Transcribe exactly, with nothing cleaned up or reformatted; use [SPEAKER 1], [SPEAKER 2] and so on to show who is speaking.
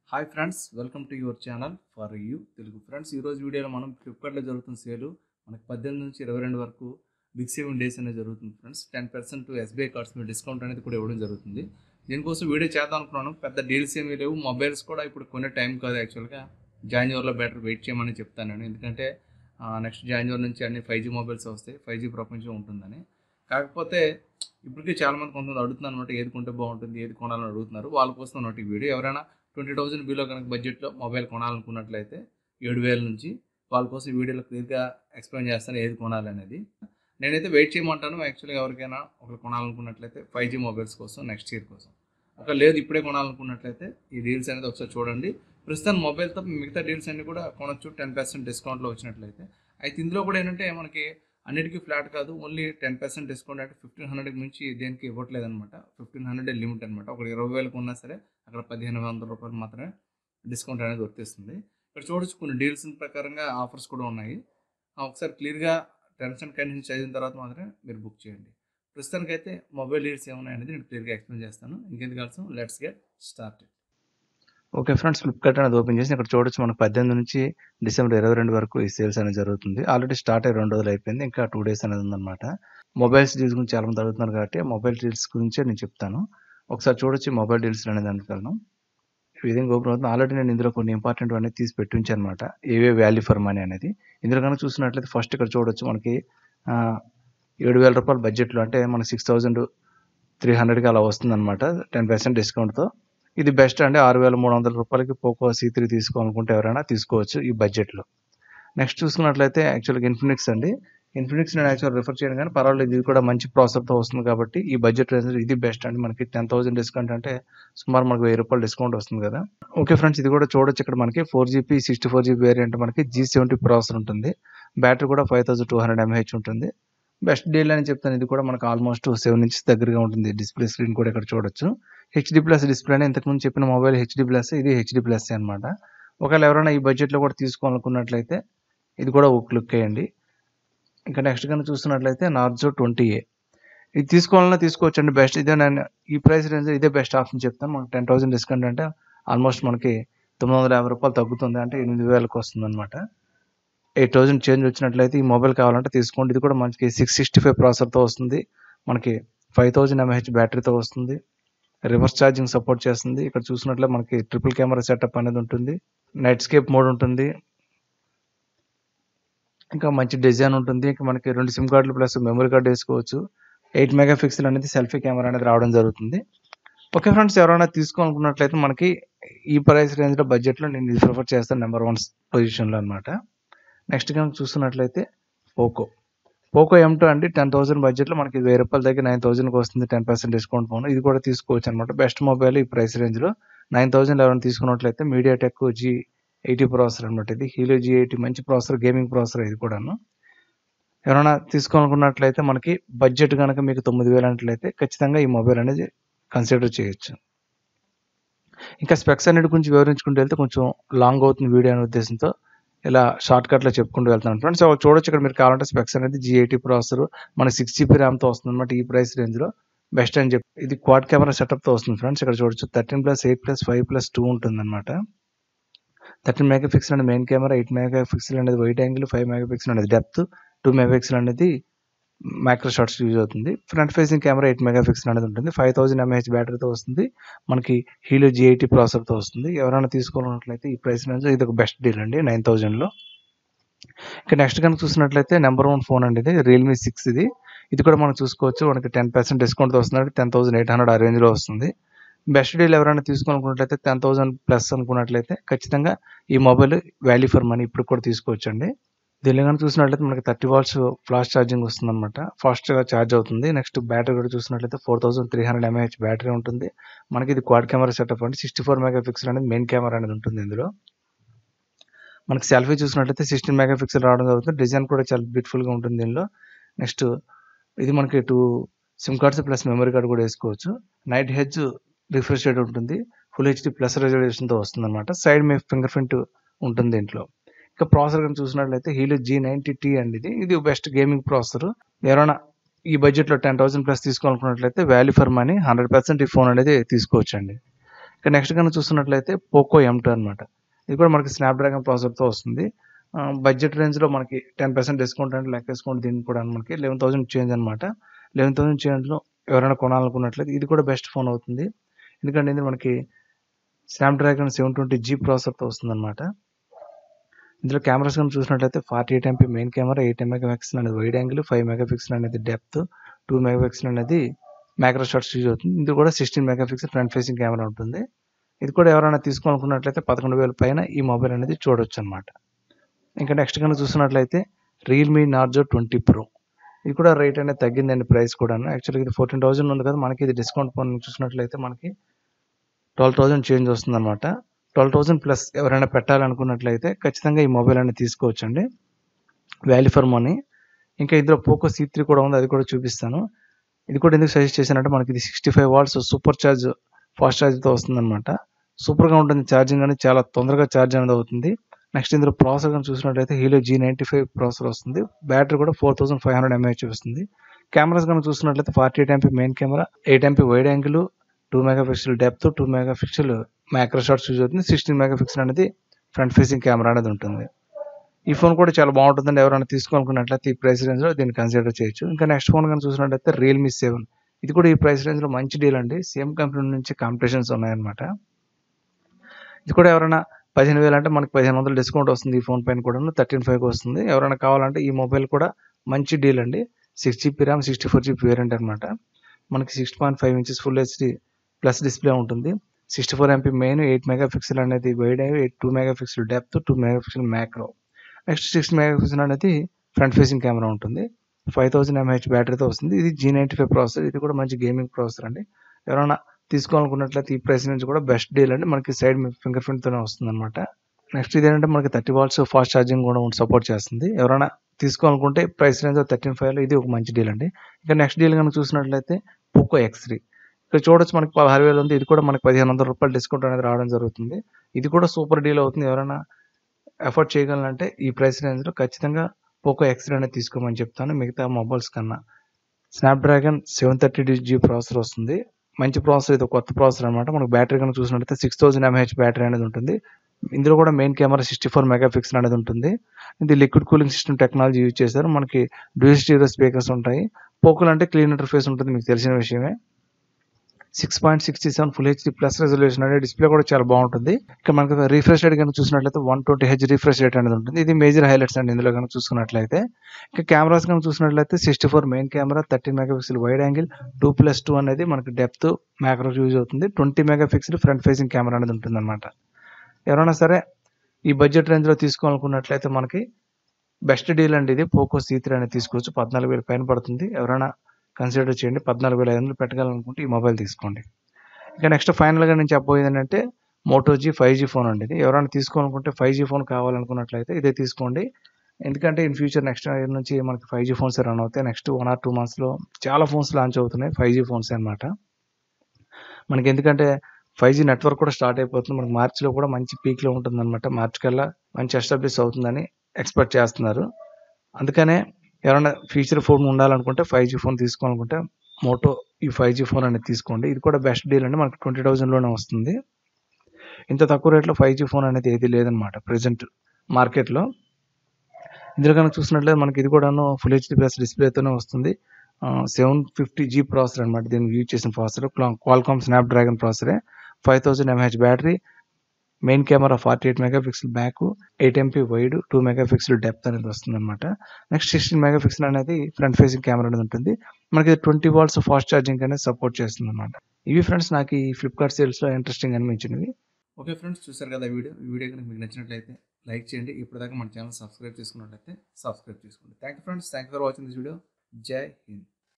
[SPEAKER 1] Hi friends, welcome to your channel for you Telugu. Friends, ఈరోజు వీడియోలో మనం ఫ్లిప్కార్ట్లో జరుగుతున్న సేలు మనకి పద్దెనిమిది నుంచి ఇరవై రెండు వరకు బిగ్ సేవింగ్ డేస్ అనేది జరుగుతుంది friends. Ten percent SBI cards మీద డిస్కౌంట్ అనేది కూడా ఇవ్వడం జరుగుతుంది. దీనికోసం వీడియో చేద్దాం అనుకున్నాను. పెద్ద డీల్స్ ఏమీ లేవు. మొబైల్స్ కూడా ఇప్పుడు కొనే టైం కాదు. యాక్చువల్గా జాన్యువరిలో బెటర్ వెయిట్ చేయమని చెప్తాను నేను, ఎందుకంటే నెక్స్ట్ జాన్యువరి నుంచి అన్ని ఫైవ్ జీ మొబైల్స్ వస్తాయి, ఫైవ్ జీ ప్రపంచం ఉంటుందని. కాకపోతే ఇప్పటికీ చాలామంది కొంతమంది అడుగుతున్నారు అనమాట, ఏది కొంటే బాగుంటుంది, ఏది కొనాలని అడుగుతున్నారు. వాళ్ళ కోసం అన్నట్టు ఈ వీడియో. ఎవరైనా ట్వంటీ థౌసండ్ బిలో కనుక బడ్జెట్లో మొబైల్ కొనాలనుకున్నట్లయితే ఏడు వేల నుంచి వాళ్ళ కోసం ఈ వీడియోలో క్లియర్గా ఎక్స్ప్లెయిన్ చేస్తాను ఏది కొనాలి అనేది. నేనైతే వెయిట్ చేయమంటాను. యాక్చువల్గా ఎవరికైనా ఒకరు కొనాలనుకున్నట్లయితే ఫైవ్ జీ మొబైల్స్ కోసం నెక్స్ట్ ఇయర్ కోసం, ఒక లేదు ఇప్పుడే కొనాలనుకున్నట్లయితే ఈ డీల్స్ అనేది ఒకసారి చూడండి. ప్రస్తుతం మొబైల్తో మిగతా డీల్స్ అన్ని కూడా కొనొచ్చు టెన్ పర్సెంట్ డిస్కౌంట్లో వచ్చినట్లయితే. అయితే ఇందులో కూడా ఏంటంటే మనకి అన్నిటికీ ఫ్లాట్ కాదు, ఓన్లీ టెన్ పర్సెంట్ డిస్కౌంట్ అంటే ఫిఫ్టీన్ హండ్రెడ్కి మించి దేనికి ఇవ్వట్లేదు అనమాట. ఫిఫ్టీన్ హండ్రెడ్ లిమిట్ అనమాట. ఒక ఇరవై వేలకు ఉన్నా సరే అక్కడ పదిహేను వందల రూపాయలు మాత్రమే డిస్కౌంట్ అనేది వర్తిస్తుంది. ఇక్కడ చూడొచ్చు కొన్ని డీల్స్ ప్రకారంగా ఆఫర్స్ కూడా ఉన్నాయి. ఒకసారి క్లియర్గా టర్మ్స్ అండ్ కండిషన్స్ చదివిన తర్వాత మాత్రమే మీరు బుక్ చేయండి. ప్రస్తుతానికైతే మొబైల్ డీల్స్ ఏమున్నాయి అనేది నేను క్లియర్గా ఎక్స్ప్లెయిన్ చేస్తాను. ఇంకెందుకు కాల్సిన let's get start.
[SPEAKER 2] Okay friends, Flipkart అనేది ఓపెన్ చేసి ఇక్కడ చూడొచ్చు మనకు పద్దెనిమిది నుంచి డిసెంబర్ ఇరవై రెండు వరకు ఈ సేల్స్ అనేది జరుగుతుంది. ఆల్రెడీ స్టార్ట్ అయ్యి రెండు రోజులు అయిపోయింది, ఇంకా టూ డేస్ అనేది ఉందన్నమాట. మొబైల్స్ డీల్స్ గురించి చాలా మంది అడుగుతున్నారు కాబట్టి మొబైల్ డీల్స్ గురించే నేను చెప్తాను. ఒకసారి చూడొచ్చు మొబైల్ డీల్స్ అనేది అనుకున్నాను. ఈ విధంగా ఓపెన్ అవుతుంది. ఆల్రెడీ నేను ఇందులో కొన్ని ఇంపార్టెంట్ అనేది తీసి పెట్టించాను అనమాట, ఏవే వాల్యూ ఫర్ మనీ అనేది. ఇందులో కనుక చూసినట్లయితే ఫస్ట్ ఇక్కడ చూడొచ్చు మనకి ఏడు వేల రూపాయల బడ్జెట్లో, అంటే మనకి సిక్స్ థౌజండ్ త్రీ హండ్రెడ్కి అలా వస్తుంది అనమాట టెన్ పర్సెంట్ డిస్కౌంట్తో. ఇది బెస్ట్ అండి. ఆరు వేల మూడు వందల రూపాయలకి పోకో సీ త్రీ తీసుకోవాలనుకుంటే ఎవరైనా తీసుకోవచ్చు ఈ బడ్జెట్లో. నెక్స్ట్ చూసుకున్నట్లయితే యాక్చువల్గా ఇన్ఫినిక్స్ అండి. ఇన్ఫినిక్స్ నేను యాక్చువల్ రిఫర్ చేయను కానీ పర్వాలేదు, ఇది కూడా మంచి ప్రాసెసర్తో వస్తుంది కాబట్టి ఈ బడ్జెట్ రేంజ్ ఇది బెస్ట్ అండి. మనకి టెన్ థౌసండ్ డిస్కౌంట్ అంటే సుమారు మనకు వెయ్యి రూపాయలు డిస్కౌంట్ వస్తుంది కదా. ఓకే ఫ్రెండ్స్, ఇది కూడా చూడొచ్చు. ఇక్కడ మనకి four GB sixty four GB variant మనకి జీ సెవెంటీ ప్రాసెసర్ ఉంటుంది. బ్యాటరీ కూడా five thousand two hundred mAh ఉంటుంది. బెస్ట్ డీల్ అని చెప్తాను. ఇది కూడా మనకు ఆల్మోస్ట్ సెవెన్ ఇంచెస్ దగ్గరగా ఉంటుంది. డిస్ప్లే స్క్రీన్ కూడా ఇక్కడ చూడొచ్చు. హెచ్డి ప్లస్ డిస్ప్లే అని ఇంతకుముందు చెప్పిన మొబైల్ హెచ్డి ప్లస్, ఇది హెచ్డి ప్లస్ అనమాట. ఒకవేళ ఎవరైనా ఈ బడ్జెట్లో కూడా తీసుకోవాలనుకున్నట్లయితే ఇది కూడా ఒక క్లిక్ చేయండి. ఇంకా నెక్స్ట్ కనుక చూస్తున్నట్లయితే నార్జో ట్వంటీ ఏ, ఇది తీసుకోవాలన్నా తీసుకోవచ్చు అండి. బెస్ట్ ఇదే. నేను ఈ ప్రైస్ రేంజ్ ఇదే బెస్ట్ ఆప్షన్ చెప్తాను. మనకు టెన్ థౌసండ్ డిస్కౌంట్ అంటే ఆల్మోస్ట్ మనకి తొమ్మిది వందల యాభై రూపాయలు తగ్గుతుంది, అంటే ఎనిమిది వేలకు వస్తుంది అనమాట. ఎయిట్ థౌసండ్ చేంజ్ వచ్చినట్లయితే ఈ మొబైల్ కావాలంటే తీసుకోండి. ఇది కూడా మనకి సిక్స్ సిక్స్టీ ఫైవ్ ప్రాసెసర్తో వస్తుంది. మనకి ఫైవ్ థౌసండ్ ఎంహెచ్ బ్యాటరీతో వస్తుంది. రివర్స్ ఛార్జింగ్ సపోర్ట్ చేస్తుంది. ఇక్కడ చూసినట్లే మనకి ట్రిపుల్ కెమెరా సెటప్ అనేది ఉంటుంది. నైట్ స్కేప్ మోడ్ ఉంటుంది. ఇంకా మంచి డిజైన్ ఉంటుంది. ఇంకా మనకి రెండు సిమ్ కార్డులు ప్లస్ మెమరీ కార్డు వేసుకోవచ్చు. ఎయిట్ మెగా పిక్సెల్ అనేది సెల్ఫీ కెమెరా అనేది రావడం జరుగుతుంది. ఓకే ఫ్రెండ్స్, ఎవరైనా తీసుకోవాలనుకున్నట్లయితే మనకి ఈ ప్రైస్ రేంజ్లో బడ్జెట్లో నేను ఇది ప్రిఫర్ చేస్తాను నెంబర్ వన్ పొజిషన్లో అనమాట. నెక్స్ట్ కనుక చూస్తున్నట్లయితే పోకో పోకో ఎం టూ అండి. టెన్ థౌసండ్ బడ్జెట్లో మనకి వెయ్యి రూపాయల దగ్గర నైన్ థౌసండ్కి వస్తుంది. టెన్ పర్సెంట్ డిస్కౌంట్ ఫోన్ ఇది కూడా తీసుకోవచ్చు అనమాట. బెస్ట్ మొబైల్ ఈ ప్రైస్ రేంజ్లో. నైన్ థౌసండ్ ఎవరైనా తీసుకున్నట్లయితే మీడియాటెక్ జీ ఎయిటీ ప్రాసెసర్ అనమాట. ఇది హీలో జీ ఎయిటీ మంచి ప్రాసెసర్, గేమింగ్ ప్రాసెసర్ ఇది కూడాను. ఎవరైనా తీసుకోవాలనుకున్నట్లయితే మనకి బడ్జెట్ కనుక మీకు తొమ్మిది వేలు అన్నట్లయితే ఖచ్చితంగా ఈ మొబైల్ అనేది కన్సిడర్ చేయొచ్చు. ఇంకా స్పెక్స్ అన్నిటి గురించి వివరించుకుంటూ వెళ్తే కొంచెం లాంగ్ అవుతుంది వీడియో అనే ఉద్దేశంతో ఇలా షార్ట్ కట్లో చెప్పుకుంటూ వెళ్తాను ఫ్రెండ్స్. చూడొచ్చు ఇక్కడ మీరు కావాలంటే స్పెక్స్ అనేది జీ ఎయిటీ ప్రాసెసర్ మనకి సిక్స్ జీబీ ర్యామ్తో వస్తుంది అనమాట. ఈ ప్రైస్ రేంజ్లో బెస్ట్ అని చెప్పి ఇది క్వాడ్ కెమెరా సెటప్తో వస్తుంది ఫ్రెండ్స్. ఇక్కడ చూడొచ్చు thirteen plus eight plus five plus two ఉంటుంది అనమాట. థర్టీన్ మెగా పిక్సెల్ అనేది main camera, eight megapixel అనేది wide angle, five megapixel అనేది డెప్త్, టూ మెగా పిక్సెల్ అనేది మైక్రో షాట్స్ యూజ్ అవుతుంది. Front facing camera eight megapixel అనేది ఉంటుంది. Five thousand mAh బ్యాటరీతో వస్తుంది. మనకి హీలో జీ ఎయిటీ ప్రాసెసర్తో వస్తుంది. ఎవరైనా తీసుకోవాలన్నట్లయితే ఈ ప్రైస్ రేంజ్ ఇది ఒక బెస్ట్ డీల్ అండి నైన్ థౌజండ్లో. ఇంకా నెక్స్ట్ కనుక చూసినట్లయితే నెంబర్ వన్ ఫోన్ అండి ఇది రియల్మీ సిక్స్. ఇది ఇది కూడా మనం చూసుకోవచ్చు. మనకి టెన్ పర్సెంట్ డిస్కౌంట్తో వస్తుంది. టెన్ థౌసండ్ ఎయిట్ హండ్రెడ్ ఆ రేంజ్లో వస్తుంది. బెస్ట్ డీల్ ఎవరైనా తీసుకోవాలనుకున్నట్లయితే టెన్ థౌసండ్ ప్లస్ అనుకున్నట్లయితే ఖచ్చితంగా ఈ మొబైల్ వాల్యూ ఫర్ మనీ ఇప్పుడు కూడా తీసుకోవచ్చు అండి. దీనిలో కనుక చూసినట్లయితే మనకి థర్టీ వాట్స్ ఫ్లాష్ ఛార్జింగ్ వస్తుంది అనమాట. ఫాస్ట్గా ఛార్జ్ అవుతుంది. నెక్స్ట్ బ్యాటరీ కూడా చూసినట్లయితే four thousand three hundred mAh battery ఉంటుంది. మనకి ఇది క్వాడ్ కెమెరా సెటప్ అంటే సిక్స్టీ ఫోర్ మెగా పిక్సెల్ అనేది మెయిన్ కెమెరా అనేది ఉంటుంది. ఇందులో మనకి సెల్ఫీ చూసినట్లయితే సిక్స్టీన్ మెగా పిక్సెల్ రావడం జరుగుతుంది. డిజైన్ కూడా చాలా బ్యూటిఫుల్గా ఉంటుంది దీనిలో. నెక్స్ట్ ఇది మనకి two sim cards plus memory card కూడా వేసుకోవచ్చు. నైట్ హెడ్జ్ రిఫ్రెష్ రేట్ ఉంటుంది. ఫుల్ హెచ్డి ప్లస్ రెజల్యూషన్తో వస్తుంది అనమాట. సైడ్ మీ ఫింగర్ ప్రింట్ ఉంటుంది దీంట్లో. ఇంకా ప్రాసెసర్ కనుక చూసినట్లయితే హీలో జీ నైంటీ టీ అండి. ఇది ఇది బెస్ట్ గేమింగ్ ప్రాసెసర్. ఎవరైనా ఈ బడ్జెట్లో టెన్ థౌసండ్ ప్లస్ తీసుకోవాలనుకున్నట్లయితే value for money hundred percent ఈ ఫోన్ అనేది తీసుకోవచ్చు అండి. ఇక నెక్స్ట్ కనుక చూస్తున్నట్లయితే పోకో ఎం టూ అనమాట. ఇది కూడా మనకి స్నాప్‌డ్రాగన్ ప్రాసెసర్‌తో వస్తుంది. ఆహ్, బడ్జెట్ రేంజ్‌లో మనకి పది శాతం డిస్కౌంట్ అంటే లెక్కేసుకోండి దీనికి కూడా మనకి పదకొండు వేలు చేంజ్ అనమాట. పదకొండు వేలు చేంజ్‌లో ఎవరైనా కొనాలనుకున్నట్లయితే ఇది కూడా బెస్ట్ ఫోన్ అవుతుంది. ఎందుకంటే ఇది మనకి స్నాప్‌డ్రాగన్ సెవెన్ ట్వంటీ జీ ప్రాసెసర్‌తో వస్తుందన్నమాట. ఇందులో కెమెరాస్ కనుక చూసినట్లయితే forty eight MP main camera, eight megapixel అనేది wide angle, five megapixel అనేది డెప్త్, టూ మెగా పిక్సెల్ అనేది మైక్రో షాట్స్ యూజ్ అవుతుంది. ఇది కూడా sixteen megapixel front facing camera ఉంటుంది. ఇది కూడా ఎవరైనా తీసుకోవాలనుకున్నట్లయితే పదకొండు వేల పైన ఈ మొబైల్ అనేది చూడొచ్చు అనమాట. ఇంకా నెక్స్ట్ కనుక చూసినట్లయితే రియల్మీ నార్జో ట్వంటీ ప్రో. ఇది కూడా రేట్ అనేది తగ్గిందండి ప్రైస్ కూడాను. యాక్చువల్‌గా ఇది పద్నాలుగు వేలు ఉంది కదా, మనకి ఇది డిస్కౌంట్ పోను చూసినట్లయితే మనకి పన్నెండు వేలు చేంజ్ వస్తుందన్నమాట. పన్నెండు వేలు ప్లస్ ఎవరైనా పెట్టాలనుకున్నట్లయితే ఖచ్చితంగా ఈ మొబైల్ అనేది తీసుకోవచ్చండి. Value for money. ఇంకా ఇందులో పోకో సీ త్రీ కూడా ఉంది, అది కూడా చూపిస్తాను. ఇది కూడా ఎందుకు సజెస్ట్ చేశానంటే మనకి ఇది sixty five watts super charge fast ఛార్జ్‌తో వస్తుందన్నమాట. సూపర్‌గా ఉంటుంది ఛార్జింగ్ అనేది, చాలా తొందరగా ఛార్జ్ అనేది అవుతుంది. నెక్స్ట్ ఇందులో ప్రాసెసర్ కనుక చూసినట్లయితే Helio G ninety five processor వస్తుంది. బ్యాటరీ కూడా four thousand five hundred mAh వస్తుంది. కెమెరాస్ కనుక చూసినట్లయితే forty eight MP main camera, eight MP wide angle, two megapixel depth, two megapixel micro shots use అవుతుంది. Sixteen megapixel అనేది front facing camera అనేది ఉంటుంది. ఈ phone కూడా చాలా బాగుంటుందండి. ఎవరైనా తీసుకోవాలనుకున్నట్లయితే ఈ ప్రైస్ రేంజ్‌లో దీన్ని కన్సిడర్ చేయొచ్చు. ఇంకా నెక్స్ట్ ఫోన్ కనుక చూసినట్లయితే రియల్మీ సెవెన్. ఇది కూడా ఈ ప్రైస్ రేంజ్‌లో మంచి డీల్ అండి. సేమ్ కంపెనీ నుంచి కాంపిటీషన్స్ ఉన్నాయన్నమాట. ఇది కూడా ఎవరైనా పదిహేను వేలు అంటే మనకి పదిహేను వందలు డిస్కౌంట్ వస్తుంది ఈ ఫోన్ పైన కూడాను. థర్టీన్ ఫైవ్కి వస్తుంది. ఎవరైనా కావాలంటే ఈ మొబైల్ కూడా మంచి డీల్ అండి. Six GB RAM, sixty four GB variant అనమాట. మనకి six point five inches full HD plus display ఉంటుంది. Sixty four MP main, eight megapixel అనేది wide angle, two megapixel depth, two megapixel macro. Next six megapixel అనేది front facing camera ఉంటుంది. Five thousand mAh బ్యాటరీతో వస్తుంది. ఇది G ninety five processor. ఇది కూడా మంచి gaming processor అండి. ఎవరైనా తీసుకోవాలనుకున్నట్లయితే ఈ ప్రైస్ నుంచి కూడా బెస్ట్ డీల్ అండి. మనకి సైడ్ ఫింగర్ ప్రింట్‌తోనే వస్తుందన్నమాట. నెక్స్ట్ ఇదేంటంటే మనకి థర్టీ వాట్స్ ఫాస్ట్ ఛార్జింగ్ కూడా సపోర్ట్ చేస్తుంది. ఎవరైనా తీసుకోవాలనుకుంటే ప్రైస్ రేంజ్ థర్టీన్ ఫైవ్లో ఇది ఒక మంచి డీల్ అండి. ఇక నెక్స్ట్ డీల్ కనుక చూసినట్లయితే పోకో ఎక్స్ త్రీ. ఇక్కడ చూడొచ్చు మనకి పదహారు వేలు ఉంది. ఇది కూడా మనకి పదిహేను వందల రూపాయలు డిస్కౌంట్ అనేది రావడం జరుగుతుంది. ఇది కూడా సూపర్ డీల్ అవుతుంది. ఎవరైనా ఎఫర్ట్ చేయగలనంటే ఈ ప్రైస్ రేంజ్‌లో ఖచ్చితంగా పోకో ఎక్స్ త్రీ అనేది తీసుకోమని చెప్తాను మిగతా మొబైల్స్ కన్నా. Snapdragon seven thirty G processor వస్తుంది. మంచి ప్రాసెసర్, ఇది కొత్త ప్రాసెసర్ అనమాట. మనకు బ్యాటరీ కనుక చూసినట్లయితే సిక్స్ థౌసండ్ ఎంఏహెచ్ బ్యాటరీ అనేది ఉంటుంది. ఇందులో కూడా main camera sixty four megapixel అనేది ఉంటుంది. ఇది liquid cooling system technology use చేశారు. మనకి డ్యూయల్ స్టీరియో స్పీకర్స్ ఉంటాయి. పోకోలో అంటే క్లీన్ ఇంటర్ఫేస్ ఉంటుంది, మీకు తెలిసిన విషయమే. Six point six seven full HD plus resolution అనేది డిస్ప్లే కూడా చాలా బాగుంటుంది. ఇక్కడ మనకి రిఫ్రెష్ రేట్ కనుక చూసినట్లయితే one twenty H refresh rate అనేది ఉంటుంది. ఇది మేజర్ హైలైట్స్ అండి ఇందులో కనుక చూసుకున్నట్లయితే. ఇంకా కెమెరాస్ కనుక చూసినట్లయితే sixty four main camera, thirteen megapixel wide angle, two plus two అనేది మనకి డెప్త్ మ్యాక్రో యూజ్ అవుతుంది. Twenty megapixel front facing camera అనేది ఉంటుంది అనమాట. ఎవరైనా సరే ఈ బడ్జెట్ రేంజ్‌లో తీసుకోవాలనుకున్నట్లయితే మనకి బెస్ట్ డీల్ అండి ఇది. పోకో సీ త్రీ అనేది తీసుకోవచ్చు. పద్నాలుగు వేలు పైన పడుతుంది. ఎవరైనా కన్సిడర్ చేయండి. పద్నాలుగు వేల ఐదు వందలు పెట్టగలనుకుంటే ఈ మొబైల్ తీసుకోండి. ఇక నెక్స్ట్ ఫైనల్‌గా నేను చెప్పబోయేది ఏంటంటే Moto G five G phone అండి ఇది. ఎవరైనా తీసుకోవాలనుకుంటే ఫైవ్ జీ ఫోన్ కావాలనుకున్నట్లయితే ఇదే తీసుకోండి. ఎందుకంటే ఇన్ ఫ్యూచర్ నెక్స్ట్ ఇయర్ నుంచి మనకి ఫైవ్ జీ ఫోన్స్ రన్ అవుతాయి. నెక్స్ట్ వన్ ఆర్ టూ మంత్స్‌లో చాలా ఫోన్స్ లాంచ్ అవుతున్నాయి ఫైవ్ జీ ఫోన్స్ అనమాట. మనకి ఎందుకంటే ఫైవ్ జీ నెట్వర్క్ కూడా స్టార్ట్ అయిపోతుంది. మనకి మార్చ్‌లో కూడా మంచి పీక్‌లో ఉంటుందన్నమాట. మార్చ్ కల్లా మంచి ఎస్టాబ్లిష్ అవుతుందని ఎక్స్‌పెక్ట్ చేస్తున్నారు. అందుకనే ఎవరైనా ఫీచర్ ఫోన్ ఉండాలనుకుంటే ఫైవ్ జీ ఫోన్ తీసుకోవాలనుకుంటే మోటో ఈ ఫైవ్ జీ ఫోన్ అనేది తీసుకోండి. ఇది కూడా బెస్ట్ డీల్ అండి. మనకి ట్వంటీ థౌసండ్‌లోనే వస్తుంది. ఇంత తక్కువ రేట్‌లో ఫైవ్ జీ ఫోన్ అనేది ఏది లేదనమాట ప్రెజెంట్ మార్కెట్‌లో. ఇందులో కనుక చూసినట్లయితే మనకి ఇది కూడాను ఫుల్ హెచ్‌డీ ప్లస్ డిస్ప్లేతోనే వస్తుంది. ఆహ్, సెవెన్ ఫిఫ్టీ జీ ప్రాసెసర్ అనమాట. దీనికి యూజ్ చేసిన ప్రాసెసర్ క్లా క్వాల్కామ్ స్నాప్‌డ్రాగన్ ప్రాసెసరే. Five thousand mAh battery, main camera forty eight megapixel back, eight MP wide, two megapixel depth అనేది వస్తుందన్నమాట. నెక్స్ట్ సిక్స్టీన్ మెగా పిక్సెల్ అనేది ఫ్రంట్ ఫేసింగ్ కెమెరా అనేది ఉంటుంది. మనకి ట్వంటీ వాట్స్ ఫాస్ట్ ఛార్జింగ్ అనేది support చేస్తుందన్నమాట. ఇవి ఫ్రెండ్స్ నాకు ఈ ఫ్లిప్‌కార్ట్ సేల్స్‌లో ఇంట్రెస్టింగ్ అనిపించినవి.
[SPEAKER 1] ఓకే ఫ్రెండ్స్, చూసారు కదా వీడియో. ఈ వీడియో కనుక మీకు నచ్చినట్లయితే లైక్ చేయండి. ఇప్పటిదాకా మన ఛానల్ సబ్స్క్రైబ్ చేసుకున్నట్లయితే సబ్స్క్రైబ్ చేసుకోండి. Thank you friends. Thank you for watching this video. జై హింద్.